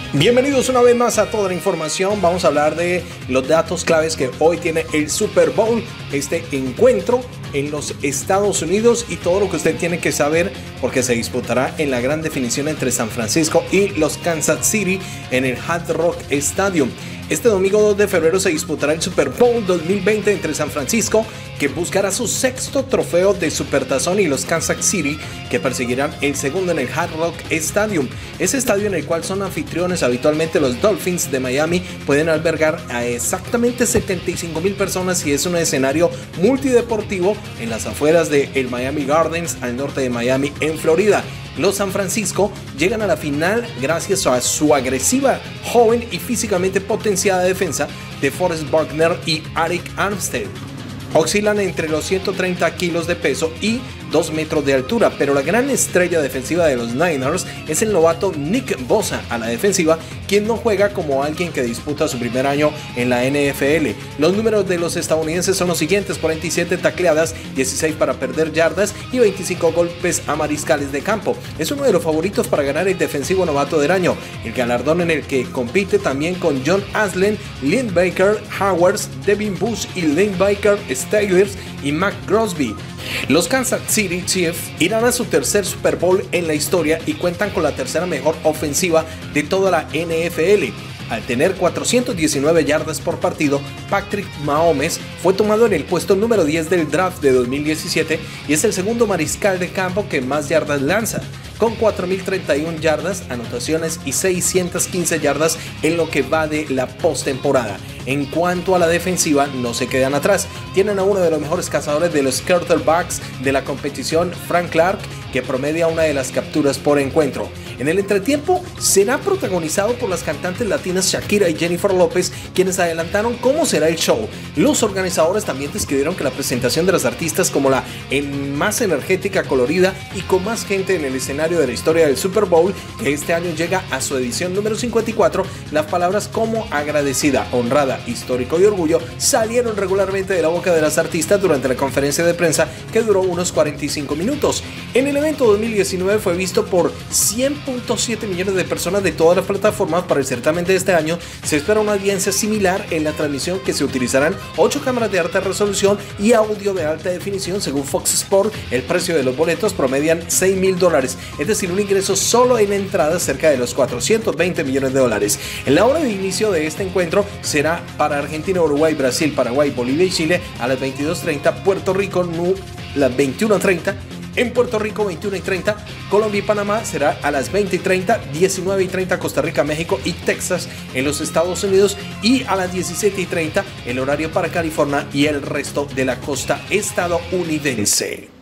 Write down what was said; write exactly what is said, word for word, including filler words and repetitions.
Bienvenidos una vez más a toda la información. Vamos a hablar de los datos claves que hoy tiene el Super Bowl, este encuentro en los Estados Unidos y todo lo que usted tiene que saber porque se disputará en la gran definición entre San Francisco y los Kansas City en el Hard Rock Stadium. Este domingo dos de febrero se disputará el Super Bowl dos mil veinte entre San Francisco, que buscará su sexto trofeo de Supertazón, y los Kansas City, que perseguirán el segundo en el Hard Rock Stadium. Ese estadio en el cual son anfitriones habitualmente los Dolphins de Miami pueden albergar a exactamente setenta y cinco mil personas y es un escenario multideportivo en las afueras de el Miami Gardens al norte de Miami en Florida. Los San Francisco llegan a la final gracias a su agresiva, joven y físicamente potenciada defensa de Forrest Buckner y Arik Armstead. Oscilan entre los ciento treinta kilos de peso y dos metros de altura, pero la gran estrella defensiva de los Niners es el novato Nick Bosa a la defensiva, quien no juega como alguien que disputa su primer año en la N F L. Los números de los estadounidenses son los siguientes: cuarenta y siete tacleadas, dieciséis para perder yardas y veinticinco golpes a mariscales de campo. Es uno de los favoritos para ganar el defensivo novato del año, el galardón en el que compite también con John Aslen, Lynn Baker, Howards, Devin Bush y Lynn Baker, Steelers y Mac Crosby. Los Kansas City Chiefs irán a su tercer Super Bowl en la historia y cuentan con la tercera mejor ofensiva de toda la N F L. Al tener cuatrocientas diecinueve yardas por partido, Patrick Mahomes fue tomado en el puesto número diez del draft de dos mil diecisiete y es el segundo mariscal de campo que más yardas lanza, con cuatro mil treinta y una yardas, anotaciones y seiscientas quince yardas en lo que va de la postemporada. En cuanto a la defensiva, no se quedan atrás. Tienen a uno de los mejores cazadores de los quarterbacks de la competición, Frank Clark, que promedia una de las capturas por encuentro. En el entretiempo será protagonizado por las cantantes latinas Shakira y Jennifer López, quienes adelantaron cómo será el show. Los organizadores también describieron que la presentación de las artistas como la en más energética, colorida y con más gente en el escenario de la historia del Super Bowl, que este año llega a su edición número cincuenta y cuatro, las palabras como agradecida, honrada, histórico y orgullo salieron regularmente de la boca de las artistas durante la conferencia de prensa, que duró unos cuarenta y cinco minutos. En el evento dos mil diecinueve fue visto por cien punto siete millones de personas de todas las plataformas. Para el certamen de este año se espera una audiencia similar en la transmisión, que se utilizarán ocho cámaras de alta resolución y audio de alta definición. Según Fox Sports, el precio de los boletos promedian seis mil dólares, es decir, un ingreso solo en entradas cerca de los cuatrocientos veinte millones de dólares. En la hora de inicio de este encuentro será para Argentina, Uruguay, Brasil, Paraguay, Bolivia y Chile a las veintidós treinta, Puerto Rico no, las veintiuno treinta. En Puerto Rico veintiuno y treinta, Colombia y Panamá será a las veinte y treinta, diecinueve y treinta Costa Rica, México y Texas en los Estados Unidos, y a las diecisiete y treinta el horario para California y el resto de la costa estadounidense.